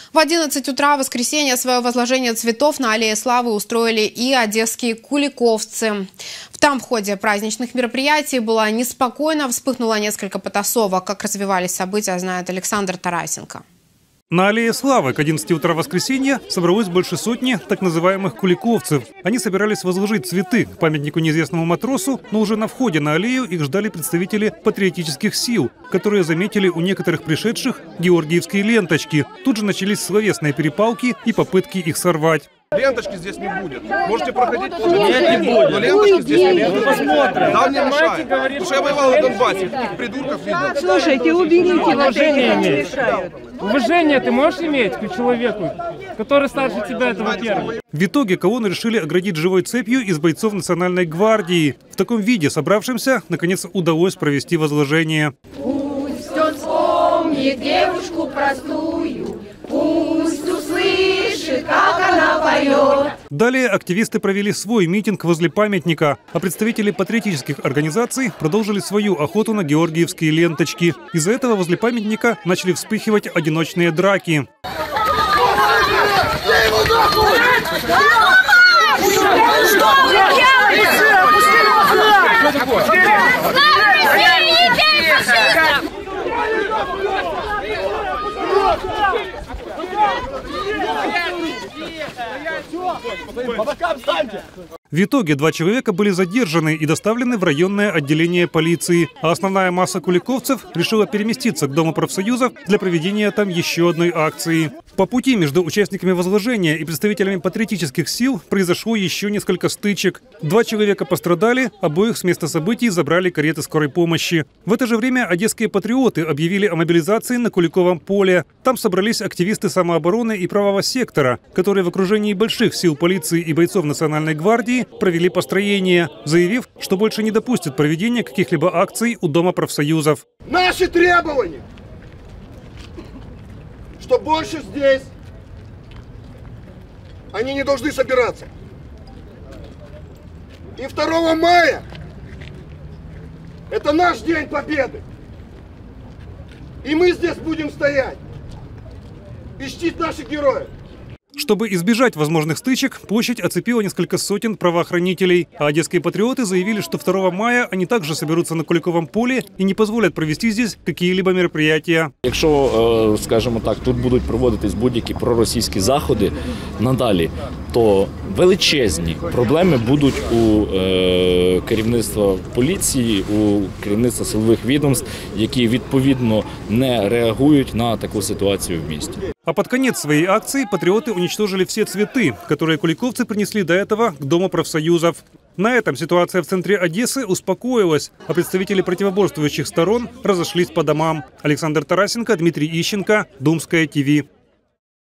В 11 утра воскресенья свое возложение цветов на Аллее Славы устроили и одесские куликовцы. Там в ходе праздничных мероприятий было неспокойно, вспыхнуло несколько потасовок. Как развивались события, знает Александр Тарасенко. На Аллее Славы к 11 утра воскресенья собралось больше сотни так называемых куликовцев. Они собирались возложить цветы к памятнику неизвестному матросу, но уже на входе на аллею их ждали представители патриотических сил, которые заметили у некоторых пришедших георгиевские ленточки. Тут же начались словесные перепалки и попытки их сорвать. Ленточки здесь не будет. Можете проходить. Нет, не будет. Но ленточки здесь не будет. Посмотрим. Да, не мешает. Потому что я воевал в Донбассе. Таких придурков видно. Слушайте, уберите. Уважение иметь. Уважение ты можешь иметь к человеку, который старше тебя, это во-первых. В итоге колонну решили оградить живой цепью из бойцов Национальной гвардии. В таком виде собравшимся, наконец, удалось провести возложение. Пусть он вспомнит девушку простую, пусть услышит, как она поет. Далее активисты провели свой митинг возле памятника, а представители патриотических организаций продолжили свою охоту на георгиевские ленточки. Из-за этого возле памятника начали вспыхивать одиночные драки. В итоге 2 человека были задержаны и доставлены в районное отделение полиции, а основная масса куликовцев решила переместиться к Дому профсоюзов для проведения там еще одной акции. По пути между участниками возложения и представителями патриотических сил произошло еще несколько стычек. 2 человека пострадали, обоих с места событий забрали кареты скорой помощи. В это же время одесские патриоты объявили о мобилизации на Куликовом поле. Там собрались активисты самообороны и правого сектора, которые в окружении больших сил полиции и бойцов Национальной гвардии провели построение, заявив, что больше не допустят проведения каких-либо акций у Дома профсоюзов. Наши требования, что больше здесь они не должны собираться. И 2 мая это наш день победы. И мы здесь будем стоять и чтить наших героев. Чтобы избежать возможных стычек, площадь оцепила несколько сотен правоохранителей. А одесские патриоты заявили, что 2 мая они также соберутся на Куликовом поле и не позволят провести здесь какие-либо мероприятия. Якщо, скажімо так, тут будуть проводитись будь-які проросійські заходи надалі, то величезні проблеми будуть у керівництва поліції, у керівництва силових відомств, які відповідно не реагують на таку ситуацію в місті. А под конец своей акции патриоты уничтожили все цветы, которые куликовцы принесли до этого к Дому профсоюзов. На этом ситуация в центре Одессы успокоилась, а представители противоборствующих сторон разошлись по домам. Александр Тарасенко, Дмитрий Ищенко, Думское ТВ.